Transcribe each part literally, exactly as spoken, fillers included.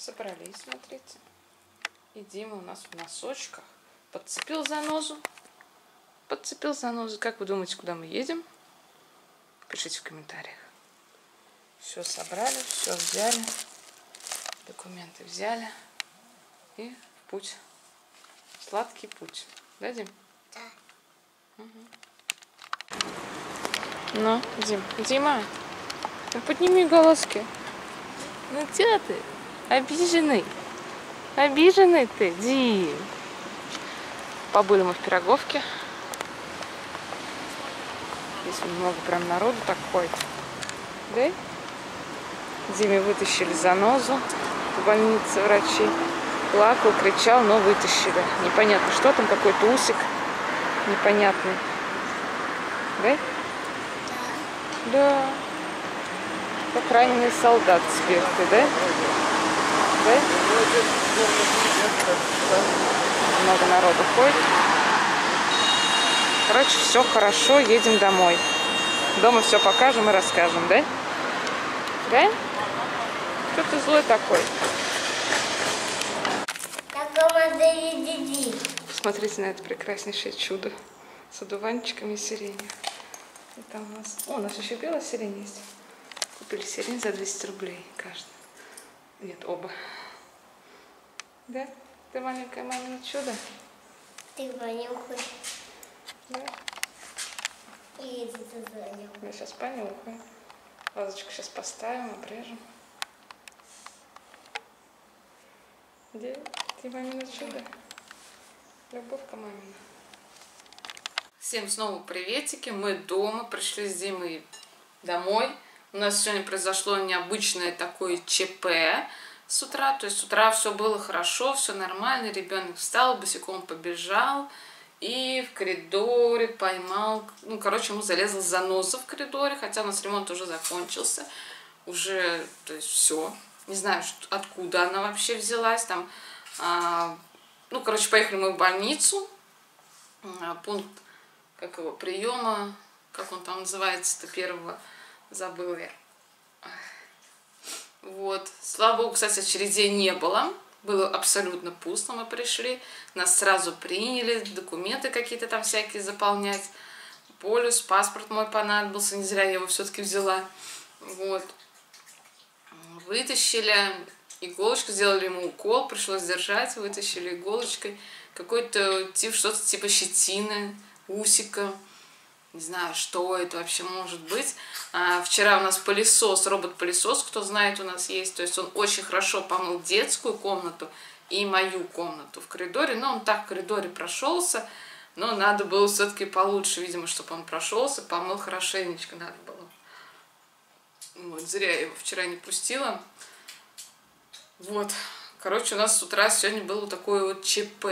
Собрались, смотрите. И Дима у нас в носочках. Подцепил занозу. Подцепил занозу. Как вы думаете, куда мы едем? Пишите в комментариях. Все собрали, все взяли. Документы взяли. И в путь. Сладкий путь. Да, Дим? Да. Угу. Ну, Дим, Дима, ну подними голоски. Ну где ты? Обиженный. Обиженный ты, Дим. Побыли мы в Пироговке. Здесь много прям народу так ходит. Да? Диме вытащили занозу в больнице врачи. Плакал, кричал, но вытащили. Непонятно, что там, какой-то усик непонятный. Да? Да. Как раненый солдат теперь ты, да? Да? Много народу ходит. Короче, все хорошо, едем домой. Дома все покажем и расскажем, да? Да? Что ты злой такой? Смотрите на это прекраснейшее чудо с одуванчиками и сиренью. И там у нас... О, у нас еще белая сирень есть. Купили сирень за двести рублей каждый. Нет, оба. Да? Ты маленькое мамино чудо? Ты понюхай. Да? И это ты занюхай. Я сейчас понюхаю. Вазочку сейчас поставим, обрежем. Где? Ты мамино чудо? Любовка мамина. Всем снова приветики. Мы дома. Пришли с Димой домой. У нас сегодня произошло необычное такое ЧП с утра. То есть с утра все было хорошо, все нормально. Ребенок встал, босиком побежал. И в коридоре поймал... Ну, короче, ему залезла заноза в коридоре. Хотя у нас ремонт уже закончился. Уже, то есть все. Не знаю, что, откуда она вообще взялась. Там, а, ну, короче, поехали мы в больницу. А, пункт, как его, приема. Как он там называется-то, первого... Забыла я. Вот. Слава богу, кстати, очередей не было. Было абсолютно пусто. Мы пришли. Нас сразу приняли. Документы какие-то там всякие заполнять. Полюс, паспорт мой понадобился. Не зря я его все-таки взяла. Вот. Вытащили. Иголочку, сделали ему укол. Пришлось держать. Вытащили иголочкой. Какой-то тип, что-то типа щетины, усика. Не знаю, что это вообще может быть. А, вчера у нас пылесос, робот-пылесос, кто знает, у нас есть. То есть он очень хорошо помыл детскую комнату и мою комнату в коридоре. Но он так в коридоре прошелся. Но надо было все-таки получше, видимо, чтобы он прошелся. Помыл хорошенечко надо было. Вот, зря я его вчера не пустила. Вот. Короче, у нас с утра сегодня было такое вот ЧП.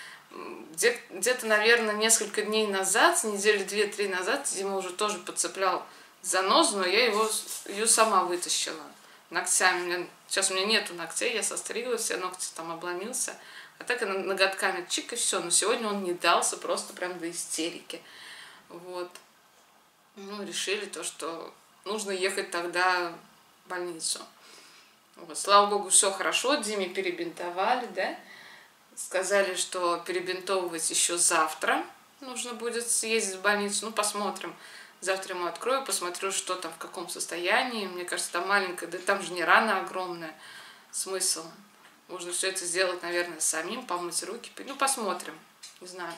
Где-то, наверное, несколько дней назад, недели две-три назад, Дима уже тоже подцеплял занозу, но я его, ее сама вытащила ногтями. Сейчас у меня нету ногтей, я состриглась, все ногти там обломился. А так и ноготками чик, и все. Но сегодня он не дался, просто прям до истерики. Вот. Ну, решили то, что нужно ехать тогда в больницу. Вот. Слава богу, все хорошо, Диме перебинтовали, да? Сказали, что перебинтовывать еще завтра нужно будет съездить в больницу. Ну, посмотрим. Завтра ему открою, посмотрю, что там, в каком состоянии. Мне кажется, там маленькая, да там же не рана огромная. Смысл. Можно все это сделать, наверное, самим, помыть руки. Ну, посмотрим. Не знаю.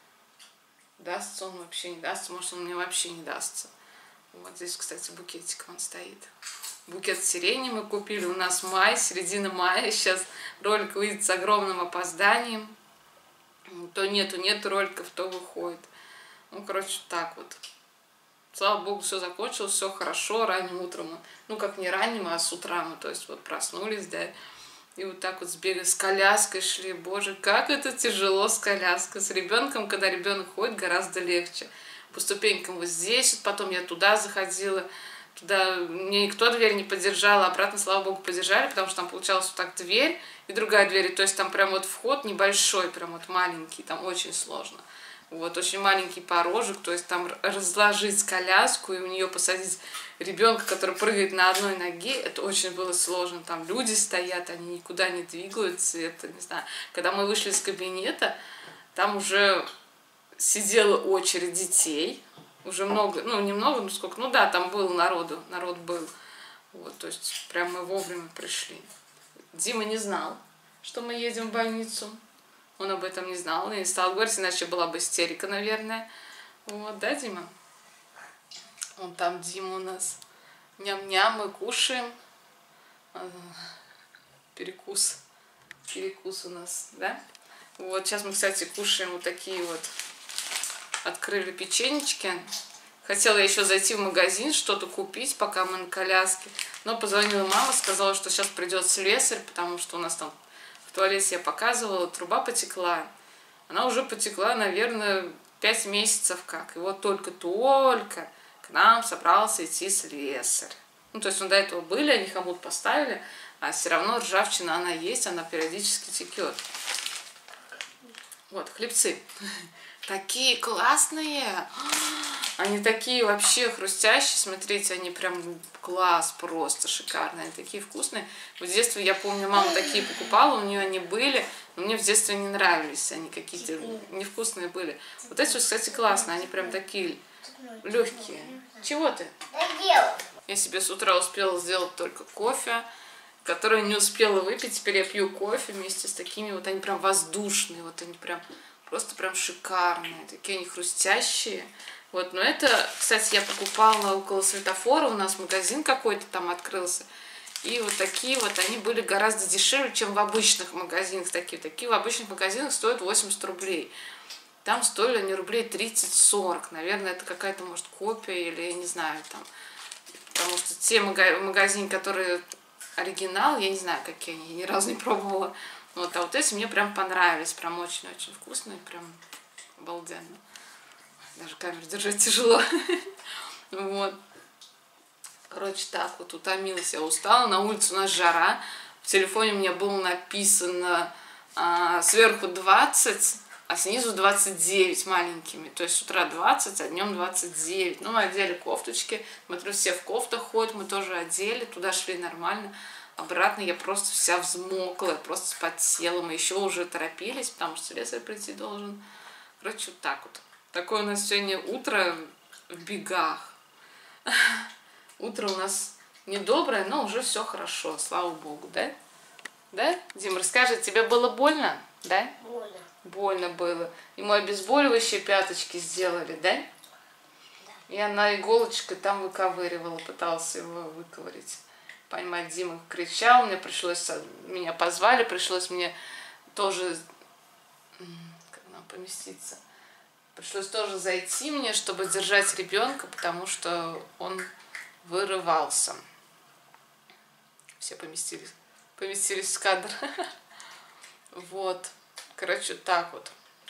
Дастся он вообще, не дастся. Может, он мне вообще не дастся. Вот здесь, кстати, букетик он стоит. Букет сирени мы купили. У нас май, середина мая. Сейчас ролик выйдет с огромным опозданием. То нету, нету роликов, то выходит. Ну, короче, так вот. Слава богу, все закончилось, все хорошо. Ранним утром, ну, как не ранним, а с утра мы, то есть, вот проснулись, да. И вот так вот сбегали, с коляской шли. Боже, как это тяжело с коляской. С ребенком, когда ребенок ходит, гораздо легче. По ступенькам вот здесь, вот потом я туда заходила. Туда мне никто дверь не поддержал, обратно, слава богу, поддержали, потому что там получалось вот так дверь и другая дверь, то есть там прям вот вход небольшой, прям вот маленький, там очень сложно. Вот, очень маленький порожек, то есть там разложить коляску и у нее посадить ребенка, который прыгает на одной ноге, это очень было сложно. Там люди стоят, они никуда не двигаются, это, не знаю. Когда мы вышли из кабинета, там уже сидела очередь детей, уже много, ну, немного, ну, сколько, ну, да, там было народу, народ был. Вот, то есть прям мы вовремя пришли. Дима не знал, что мы едем в больницу. Он об этом не знал и не стал говорить, иначе была бы истерика, наверное. Вот, да, Дима? Вон там Дима у нас. Ням-ням, мы кушаем. Перекус. Перекус у нас, да? Вот, сейчас мы, кстати, кушаем вот такие вот. Открыли печенечки. Хотела еще зайти в магазин, что-то купить, пока мы на коляске. Но позвонила мама, сказала, что сейчас придет слесарь, потому что у нас там в туалете я показывала, труба потекла. Она уже потекла, наверное, пять месяцев как. И вот только-только к нам собрался идти слесарь. Ну, то есть, ну, до этого были, они хомут поставили, а все равно ржавчина, она есть, она периодически текет. Вот, хлебцы. Такие классные. Они такие вообще хрустящие. Смотрите, они прям класс просто шикарные. Они такие вкусные. В детстве, я помню, мама такие покупала, у нее они были. Но мне в детстве не нравились. Они какие-то невкусные были. Вот эти, кстати, классные. Они прям такие легкие. Чего ты? Я себе с утра успела сделать только кофе, который не успела выпить. Теперь я пью кофе вместе с такими. Вот они прям воздушные. Вот они прям... Просто прям шикарные, такие они хрустящие. Вот, но это, кстати, я покупала около светофора, у нас магазин какой-то там открылся. И вот такие вот, они были гораздо дешевле, чем в обычных магазинах. Такие, такие в обычных магазинах стоят восемьдесят рублей. Там стоили они рублей тридцать-сорок. Наверное, это какая-то, может, копия или я не знаю там. Потому что те магазины, которые оригинал, я не знаю, какие они, я ни разу не пробовала. Вот, а вот эти мне прям понравились, прям очень-очень вкусные, прям обалденно. Даже камеру держать тяжело. Вот. Короче, так вот, утомилась я, устала. На улице у нас жара. В телефоне у меня было написано а, сверху двадцать, а снизу двадцать девять маленькими. То есть с утра двадцать, а днем двадцать девять. Ну, мы одели кофточки. Смотрю, все в кофтах ходят, мы тоже одели. Туда шли нормально. Обратно я просто вся взмокла, я просто спотела. Мы еще уже торопились, потому что слесарь прийти должен. Короче, вот так вот. Такое у нас сегодня утро в бегах. Утро у нас недоброе, но уже все хорошо, слава богу, да? Да? Дим, расскажи, тебе было больно? Да? Больно. Больно было. Ему обезболивающие пяточки сделали, да? Да. И она иголочкой там выковыривала, пытался его выковырить. Понимать, Дима кричал, мне пришлось, меня позвали, пришлось мне тоже, как нам поместиться, пришлось тоже зайти мне, чтобы держать ребенка, потому что он вырывался. Все поместились, поместились в кадр. Вот, короче, так вот.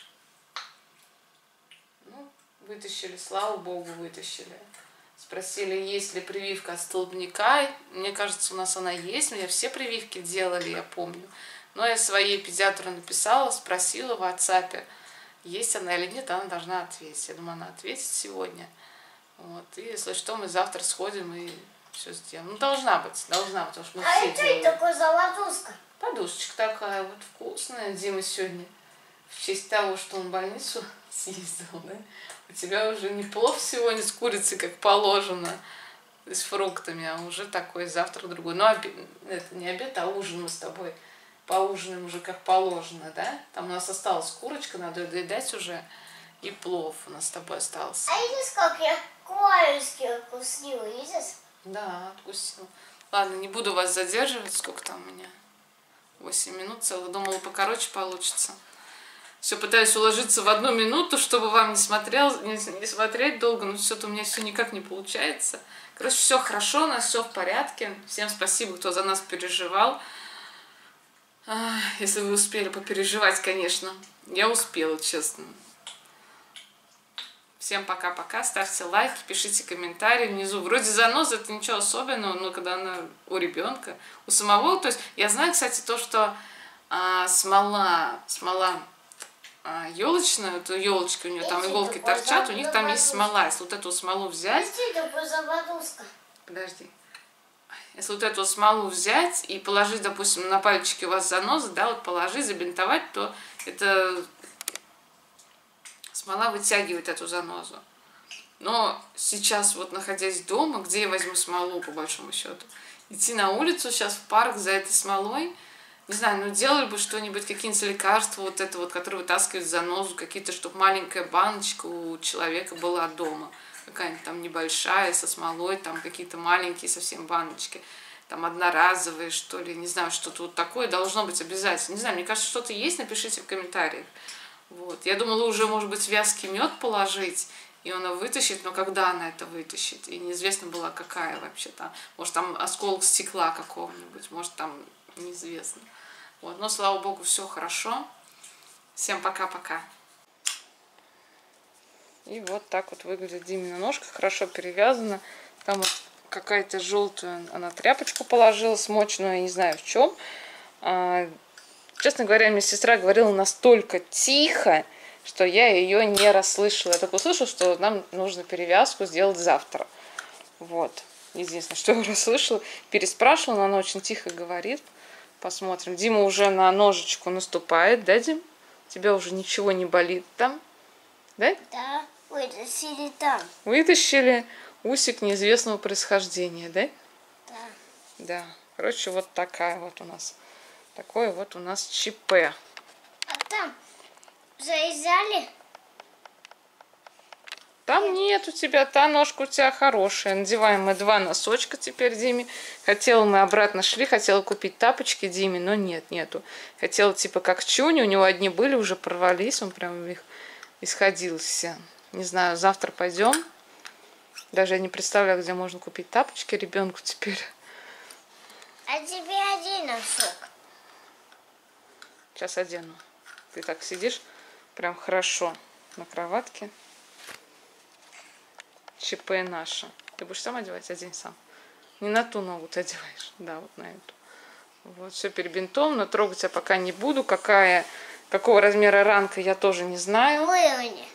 Ну, вытащили, слава богу, вытащили. Спросили, есть ли прививка от столбняка. Мне кажется, у нас она есть. Мне все прививки делали, я помню. Но я своей педиатру написала, спросила в WhatsApp, есть она или нет, она должна ответить. Я думаю, она ответит сегодня. Вот. И если что, мы завтра сходим и все сделаем. Ну, должна быть, должна, потому что мы а все это делаем. такой заводушка? Подушечка такая вот вкусная. Дима сегодня в честь того, что он в больницу съездил, да? У тебя уже не плов сегодня с курицей, как положено, с фруктами, а уже такой завтрак другой. Ну, обед, это не обед, а ужин мы с тобой поужинаем уже как положено, да? Там у нас осталась курочка, надо ее доедать уже, и плов у нас с тобой остался. А видишь, как я корешки откусила, видишь? Да, откусил. Ладно, не буду вас задерживать, сколько там у меня? восемь минут целых, думала, покороче получится. Все пытаюсь уложиться в одну минуту, чтобы вам не, смотрел, не, не смотреть долго, но что-то у меня все никак не получается. Короче, все хорошо, у нас все в порядке. Всем спасибо, кто за нас переживал. А, если вы успели попереживать, конечно. Я успела, честно. Всем пока-пока, ставьте лайки, пишите комментарии внизу. Вроде заноза, это ничего особенного, но когда она у ребенка, у самого, то есть я знаю, кстати, то, что а, смола, смола елочную, то елочки у нее там Иди, иголки такой торчат, у них там есть забадуска. смола. Если вот эту смолу взять, Иди, такой забадуска. подожди. Если вот эту смолу взять и положить, допустим, на пальчики у вас занозы, да, вот положить, забинтовать, то это смола вытягивает эту занозу. Но сейчас, вот находясь дома, где я возьму смолу, по большому счету? Идти на улицу сейчас в парк за этой смолой, не знаю, ну делали бы что-нибудь, какие-нибудь лекарства, вот это вот, которые вытаскивают занозу, какие-то, чтобы маленькая баночка у человека была дома. Какая-нибудь там небольшая, со смолой, там какие-то маленькие совсем баночки. Там одноразовые, что ли, не знаю, что-то вот такое должно быть обязательно. Не знаю, мне кажется, что-то есть, напишите в комментариях. Вот. Я думала уже, может быть, вязкий мед положить, и она вытащит, но когда она это вытащит? И неизвестно была, какая вообще там. Может, там осколок стекла какого-нибудь, может, там неизвестно. Вот. Но, слава богу, все хорошо. Всем пока-пока. И вот так вот выглядит Димина ножка, хорошо перевязана. Там вот какая-то желтая, она тряпочку положила, смоченную, я не знаю в чем. А, честно говоря, мне сестра говорила настолько тихо, что я ее не расслышала. Я только услышала, что нам нужно перевязку сделать завтра. Вот. Единственное, что я расслышала. Переспрашивала, но она очень тихо говорит. Посмотрим. Дима уже на ножечку наступает, да, Дим? Тебя уже ничего не болит там? Да? Да, вытащили там. Вытащили усик неизвестного происхождения, да? Да. Да. Короче, вот такая вот у нас. Такое вот у нас ЧП. А там завязали? Там нет у тебя, та ножка у тебя хорошая. Надеваем мы два носочка теперь Диме. Хотела, мы обратно шли, хотела купить тапочки Диме, но нет, нету. Хотела типа как Чуни, у него одни были, уже порвались, он прям их исходил все. Не знаю, завтра пойдем. Даже я не представляю, где можно купить тапочки ребенку теперь. А тебе один носок. Сейчас одену. Ты так сидишь прям хорошо на кроватке. ЧП наша. Ты будешь сам одевать? Одень сам. Не на ту ногу ты одеваешь. Да, вот на эту. Вот, все перебинтовано. Трогать я пока не буду. Какая, какого размера ранка, я тоже не знаю. Выровни.